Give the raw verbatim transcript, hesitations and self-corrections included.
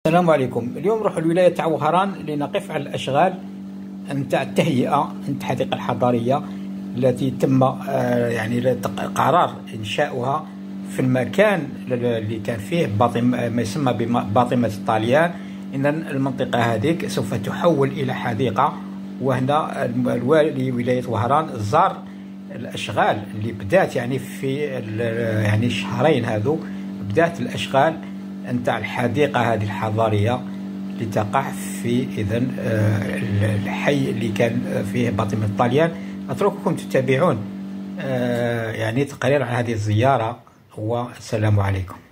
السلام عليكم. اليوم نروح لولاية تاع وهران لنقف على الأشغال نتاع التهيئة نتاع الحديقة الحضارية التي تم آه يعني قرار إنشاؤها في المكان اللي كان فيه باطم ما يسمى بباطمة الطاليان. إن المنطقة هذيك سوف تحول إلى حديقة، وهنا الوالي ولاية وهران زار الأشغال اللي بدات يعني في يعني الشهرين هذو، بدات الأشغال نتاع الحديقة هذه الحضارية اللي تقع في إذن الحي اللي كان فيه باطمة الطاليان. أترككم تتابعون يعني تقرير عن هذه الزيارة، والسلام عليكم.